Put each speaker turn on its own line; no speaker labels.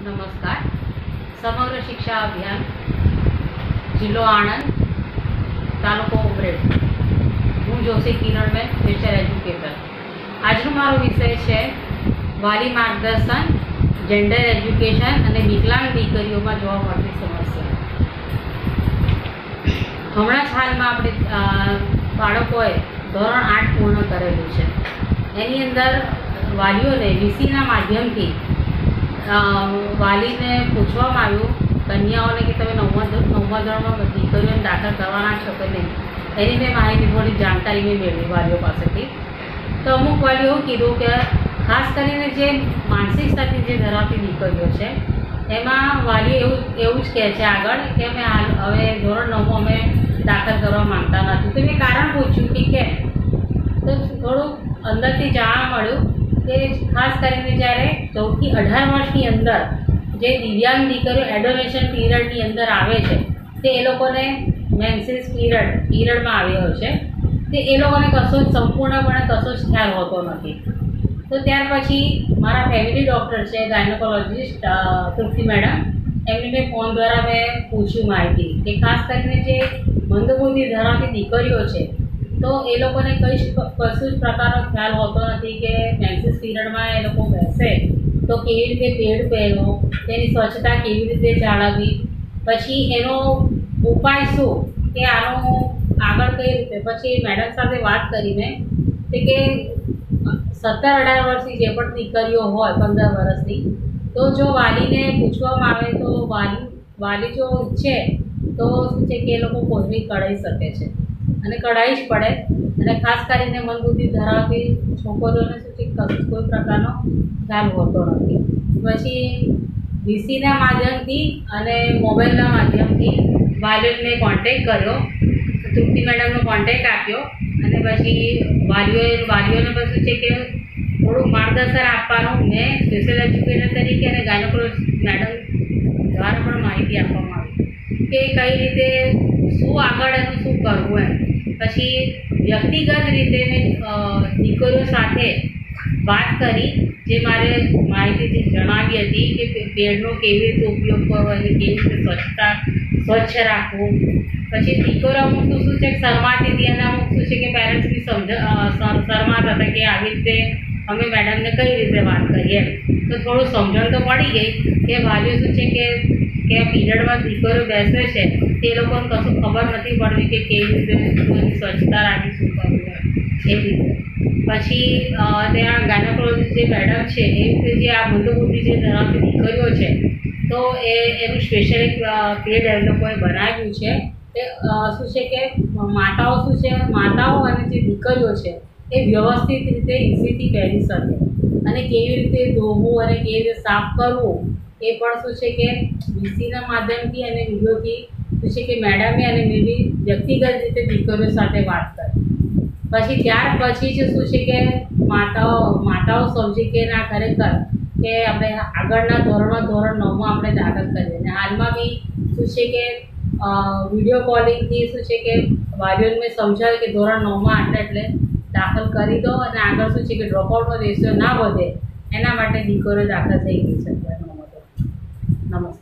नमस्कार। समग्र शिक्षा अभियान जिल्लो आणंद तालुको उमरेठ हूँ जोशी किरणबेन स्पेशल एज्युकेटर। આજનો મારો વિષય છે વાલી માર્ગદર્શન, જેન્ડર એજ્યુકેશન અને વિકલાંગ દીકરીઓમાં જોવા મળતી સમસ્યા। હમણાં જ હાલમાં આપણે બાળકોએ ધોરણ 8 પૂર્ણ કરેલું છે। એની અંદર વાલીઓને વીસીના માધ્યમથી વાલીને પૂછવામાં આવ્યું કન્યાઓને કે તમે નવમા ધોરણમાં દીકરીઓને દાખલ કરવાના છો કે નહીં। એની મેં માહિતી થોડી જાણકારી મેં મેળવી વાલીઓ પાસેથી। તો અમુક વાલીઓ એવું કીધું કે ખાસ કરીને જે માનસિક સ્થિતિ જે ધરાવતી દીકરીઓ છે એમાં વાલીઓ એવું જ કહે છે આગળ કે અમે હવે ધોરણ 9 અમે દાખલ કરવા માંગતા નથી। તો મેં કારણ પૂછ્યું કે કેમ, તો થોડું અંદરથી જાણવા મળ્યું કે ખાસ કરીને જ્યારે 14 થી 18 વર્ષની અંદર જે દિવ્યાંગ દીકરીઓ એડોલેશન પીરિયડની અંદર આવે છે તે એ લોકોને મેન્સિસ પીરિયડમાં આવી હોય છે તે એ લોકોને કશો જ સંપૂર્ણપણે કશો જ ખ્યાલ હોતો નથી। તો ત્યાર પછી મારા ફેમિલી ડૉક્ટર છે ગાયનોકોલોજીસ્ટ તૃપ્તિ મેડમ, એમને મેં ફોન દ્વારા મેં પૂછ્યું માહિતી કે ખાસ કરીને જે મંદબુદ્ધિ ધરાવતી દીકરીઓ છે તો એ લોકોને કશું જ પ્રકારનો ખ્યાલ હોતો નથી કે મેન્સિસ પીરિયડમાં એ લોકો બેસે તો કેવી રીતે પેડ પહેરવો, તેની સ્વચ્છતા કેવી રીતે જાળવવી, પછી એનો ઉપાય શું કે આનો આગળ કઈ રીતે। પછી મેડમ સાથે વાત કરીને કે 17-18 વર્ષની જે પણ દીકરીઓ હોય 15 વર્ષની તો જો વાલીને પૂછવામાં આવે તો વાલી જો ઈચ્છે તો શું છે કે એ લોકો કોઈની કઢાઈ શકે છે અને કઢાઈ જ પડે। અને ખાસ કરીને મનબુદ્ધિ ધરાવતી છોકરીઓને શું છે કોઈ પ્રકારનો ખ્યાલ હોતો નથી। પછી વીસીના માધ્યમથી અને મોબાઈલના માધ્યમથી વાલીઓને કોન્ટેક્ટ કર્યો, તૃપ્તિ મેડમનો કોન્ટેક્ટ આપ્યો અને પછી વાલીઓને પછી છે કે થોડું માર્ગદર્શન આપવાનું મેં સ્પેશિયલ એજ્યુકેટર તરીકે અને ગાયનોકોલોજીસ્ટ મેડમ દ્વારા પણ માહિતી આપવામાં આવી કે કઈ રીતે શું આગળ એનું શું કરવું એમ। પછી વ્યક્તિગત રીતે મેં દીકરીઓ સાથે વાત કરી જે મારે માહિતી જે જણાવી હતી કે પેડનો કેવી રીતે ઉપયોગ કરવો અને કેવી રીતે સ્વચ્છ રાખવું। પછી દીકરીઓ અમુક તો શું છે કે શરમાતી હતી અને અમુક શું છે કે પેરેન્ટ્સની શરમાતા હતા કે આવી રીતે અમે મેડમને કઈ રીતે વાત કરીએ। તો થોડું સમજણ તો પડી ગઈ કે વાલીઓ શું છે કે પીરિયડમાં દીકરીઓ બેસે છે તે લોકોને કશું ખબર નથી પડતી કે કેવી રીતે સ્વચ્છતા રાખી શું કરવું એ રીતે। પછી ત્યાં ગાયનોકોલોજીસ્ટ જે મેડમ છે એ રીતે જે આ મંદબુદ્ધિ જે ધરાવતી દીકરીઓ છે તો એનું સ્પેશિયલ એક પેડ એ લોકોએ બનાવ્યું છે। એ શું છે કે માતાઓ અને જે દીકરીઓ છે એ વ્યવસ્થિત રીતે ઇઝીથી પહેરી શકે અને કેવી રીતે ધોવું અને કેવી રીતે સાફ કરવું એ પણ શું છે કે વીસીના માધ્યમથી અને વિડીયોથી શું છે કે મેડમે અને મેં બી વ્યક્તિગત રીતે દીકરીઓ સાથે વાત કરી। પછી ત્યાર પછી જ શું છે કે માતાઓ સમજી કે ના ખરેખર કે આપણે આગળના ધોરણ 9માં આપણે દાખલ કરીએ અને હાલમાં બી શું છે કે વિડીયો કોલિંગથી શું છે કે વાલીઓને મેં સમજાવ્યું કે ધોરણ 9માં એટલે દાખલ કરી દો અને આગળ શું છે કે ડ્રોપઆઉટનો રેશિયો ના વધે એના માટે દીકરીઓ દાખલ થઈ ગઈ છે। નમસ્તે।